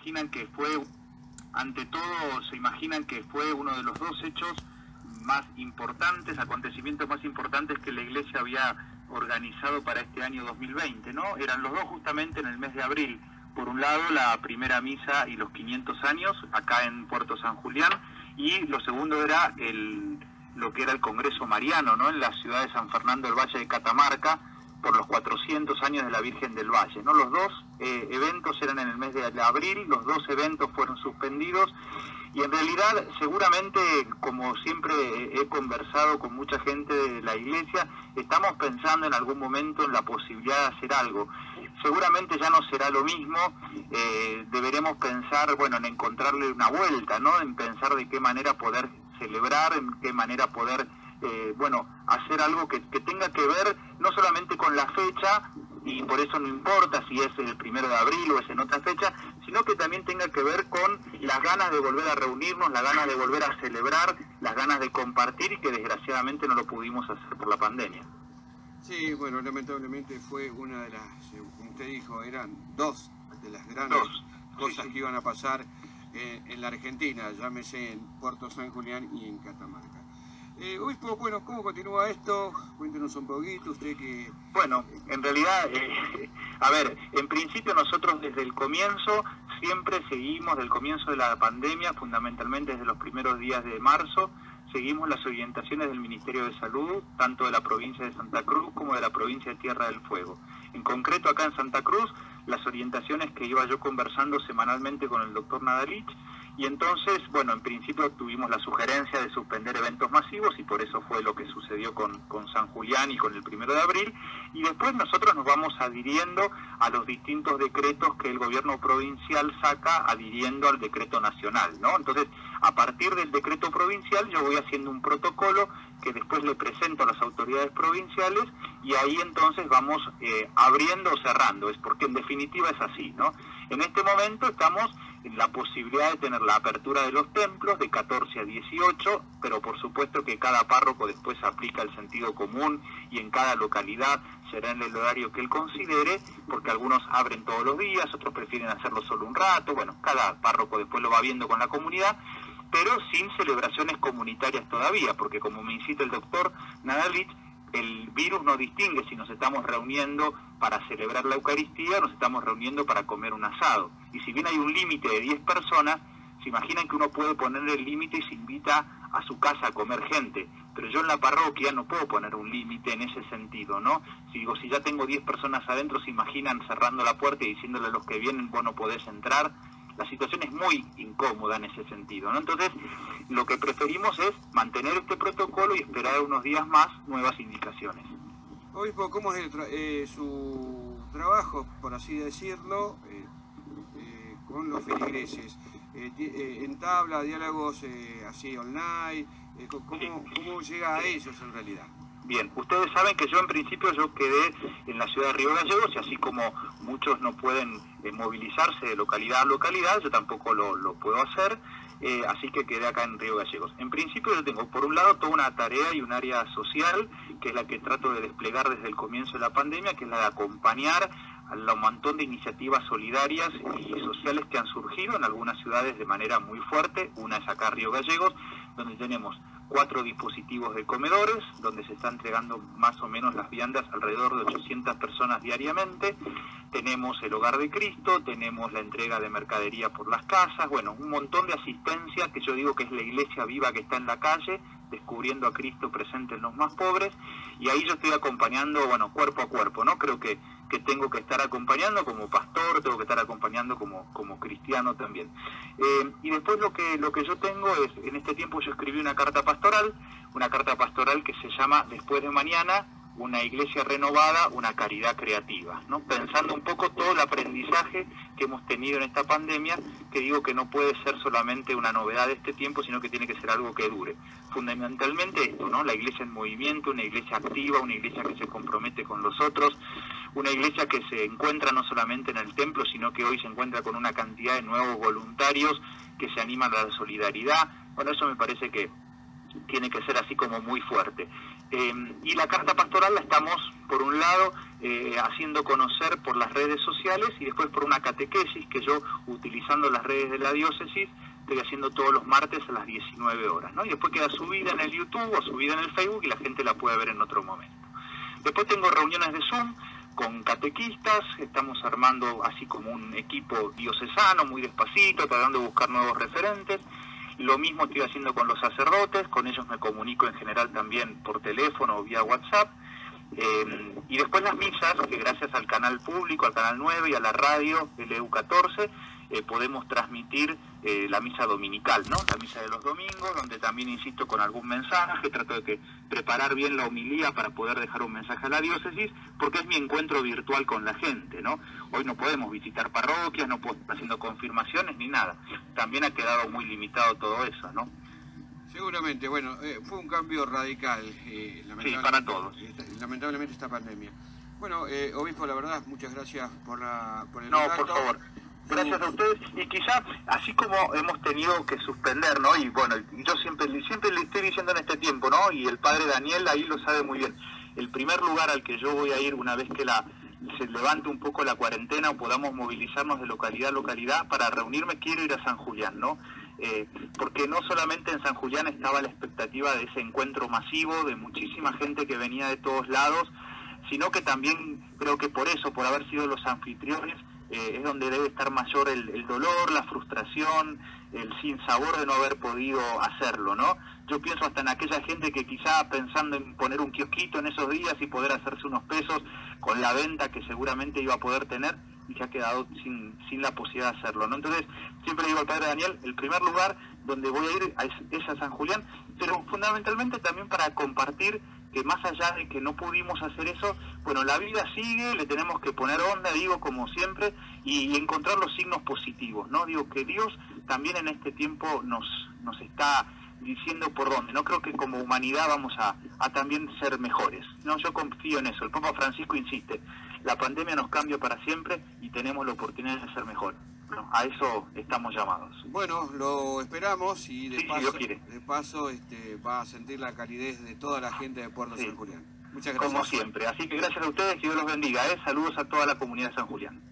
imaginan que fue, ante todo, se imaginan que fue uno de los dos hechos más importantes, acontecimientos más importantes que la Iglesia había organizado para este año 2020, ¿no? Eran los dos justamente en el mes de abril. Por un lado, la primera misa y los 500 años, acá en Puerto San Julián, y lo segundo era lo que era el Congreso Mariano, ¿no? En la ciudad de San Fernando del Valle de Catamarca, por los 400 años de la Virgen del Valle, ¿no? Los dos eventos eran en el mes de abril, los dos eventos fueron suspendidos, y en realidad seguramente, como siempre he conversado con mucha gente de la Iglesia, estamos pensando en algún momento en la posibilidad de hacer algo. Seguramente ya no será lo mismo, deberemos pensar, bueno, en encontrarle una vuelta, ¿no? En pensar de qué manera poder celebrar, en qué manera poder, bueno, hacer algo que tenga que ver no solamente con la fecha, y por eso no importa si es el 1 de abril o es en otra fecha, sino que también tenga que ver con las ganas de volver a reunirnos, las ganas de volver a celebrar, las ganas de compartir, y que desgraciadamente no lo pudimos hacer por la pandemia. Sí, bueno, lamentablemente fue una de las, como usted dijo, eran dos de las grandes cosas que iban a pasar en la Argentina, llámese en Puerto San Julián y en Catamarca. Obispo, bueno, ¿cómo continúa esto? Cuéntenos un poquito, usted que... Bueno, en realidad, a ver, en principio nosotros desde el comienzo, siempre seguimos, del comienzo de la pandemia, fundamentalmente desde los primeros días de marzo, seguimos las orientaciones del Ministerio de Salud, tanto de la provincia de Santa Cruz como de la provincia de Tierra del Fuego. En concreto, acá en Santa Cruz, las orientaciones que iba yo conversando semanalmente con el doctor Nadalich, y entonces, bueno, en principio tuvimos la sugerencia de suspender eventos masivos, y por eso fue lo que sucedió con San Julián y con el 1 de abril, y después nosotros nos vamos adhiriendo a los distintos decretos que el gobierno provincial saca, adhiriendo al decreto nacional, ¿no? Entonces, a partir del decreto provincial yo voy haciendo un protocolo que después le presento a las autoridades provinciales, y ahí entonces vamos abriendo o cerrando, es porque en definitiva es así, ¿no? En este momento estamos en la posibilidad de tener la apertura de los templos de 14 a 18, pero por supuesto que cada párroco después aplica el sentido común, y en cada localidad será en el horario que él considere, porque algunos abren todos los días, otros prefieren hacerlo solo un rato, bueno, cada párroco después lo va viendo con la comunidad, pero sin celebraciones comunitarias todavía, porque como me incita el doctor Nadalich, el virus no distingue si nos estamos reuniendo para celebrar la Eucaristía o nos estamos reuniendo para comer un asado. Y si bien hay un límite de 10 personas, se imaginan que uno puede poner el límite y se invita a su casa a comer gente, pero yo en la parroquia no puedo poner un límite en ese sentido, ¿no? Si ya tengo 10 personas adentro, se imaginan cerrando la puerta y diciéndole a los que vienen, vos no podés entrar. La situación es muy incómoda en ese sentido, ¿no? Entonces, lo que preferimos es mantener este protocolo y esperar unos días más nuevas indicaciones. Obispo, ¿cómo es su trabajo, por así decirlo, con los feligreses? ¿Entabla diálogos así online? ¿Cómo llega a ellos en realidad? Bien, ustedes saben que yo en principio quedé en la ciudad de Río Gallegos, y así como muchos no pueden movilizarse de localidad a localidad, yo tampoco lo puedo hacer, así que quedé acá en Río Gallegos. En principio yo tengo por un lado toda una tarea y un área social, que es la que trato de desplegar desde el comienzo de la pandemia, que es la de acompañar a un montón de iniciativas solidarias y sociales que han surgido en algunas ciudades de manera muy fuerte. Una es acá Río Gallegos, donde tenemos 4 dispositivos de comedores, donde se está entregando más o menos las viandas alrededor de 800 personas diariamente. Tenemos el Hogar de Cristo, tenemos la entrega de mercadería por las casas, bueno, un montón de asistencia que yo digo que es la iglesia viva que está en la calle, descubriendo a Cristo presente en los más pobres, y ahí yo estoy acompañando, bueno, cuerpo a cuerpo, ¿no? Creo que tengo que estar acompañando como pastor, tengo que estar acompañando como cristiano también. Y después lo que yo tengo es, en este tiempo yo escribí una carta pastoral que se llama Después de Mañana, una iglesia renovada, una caridad creativa, ¿no? Pensando un poco todo el aprendizaje que hemos tenido en esta pandemia, que digo que no puede ser solamente una novedad de este tiempo, sino que tiene que ser algo que dure. Fundamentalmente esto, ¿no? La iglesia en movimiento, una iglesia activa, una iglesia que se compromete con los otros, una iglesia que se encuentra no solamente en el templo, sino que hoy se encuentra con una cantidad de nuevos voluntarios que se animan a la solidaridad. Bueno, eso me parece que tiene que ser así como muy fuerte. Y la carta pastoral la estamos, por un lado, haciendo conocer por las redes sociales y después por una catequesis que yo, utilizando las redes de la diócesis, estoy haciendo todos los martes a las 19 horas, ¿no? Y después queda subida en el YouTube o subida en el Facebook y la gente la puede ver en otro momento. Después tengo reuniones de Zoom con catequistas, estamos armando así como un equipo diocesano, muy despacito, tratando de buscar nuevos referentes. Lo mismo estoy haciendo con los sacerdotes, con ellos me comunico en general también por teléfono o vía WhatsApp. Y después las misas, que gracias al canal público, al canal 9 y a la radio LU14, podemos transmitir la misa dominical, ¿no? La misa de los domingos, donde también insisto con algún mensaje, trato de preparar bien la homilía para poder dejar un mensaje a la diócesis, porque es mi encuentro virtual con la gente, ¿no? Hoy no podemos visitar parroquias, no puedo estar haciendo confirmaciones ni nada. También ha quedado muy limitado todo eso, ¿no? Seguramente, bueno, fue un cambio radical, sí, para todos. Lamentablemente esta pandemia. Bueno, obispo, la verdad, muchas gracias por el No, contacto. por favor. Gracias a ustedes, y quizás, así como hemos tenido que suspender, ¿no? Y bueno, yo siempre le estoy diciendo en este tiempo, ¿no? Y el padre Daniel ahí lo sabe muy bien. El primer lugar al que yo voy a ir una vez que se levante un poco la cuarentena o podamos movilizarnos de localidad a localidad para reunirme, quiero ir a San Julián, ¿no? Porque no solamente en San Julián estaba la expectativa de ese encuentro masivo, de muchísima gente que venía de todos lados, sino que también creo que por eso, por haber sido los anfitriones, es donde debe estar mayor el dolor, la frustración, el sinsabor de no haber podido hacerlo, ¿no? Yo pienso hasta en aquella gente que quizá pensando en poner un kiosquito en esos días y poder hacerse unos pesos con la venta que seguramente iba a poder tener y que ha quedado sin la posibilidad de hacerlo, ¿no? Entonces, siempre digo al padre Daniel, el primer lugar donde voy a ir es a San Julián, pero fundamentalmente también para compartir que más allá de que no pudimos hacer eso, bueno, la vida sigue, le tenemos que poner onda, digo, como siempre, y encontrar los signos positivos, ¿no? Digo, que Dios también en este tiempo nos está diciendo por dónde, ¿no? Creo que como humanidad vamos a también ser mejores, ¿no? Yo confío en eso. El Papa Francisco insiste, la pandemia nos cambia para siempre y tenemos la oportunidad de ser mejor. Bueno, a eso estamos llamados. Bueno, lo esperamos y de paso va a sentir la calidez de toda la gente de Puerto San Julián. Muchas gracias. Como siempre. Así que gracias a ustedes, que Dios los bendiga. Saludos a toda la comunidad de San Julián.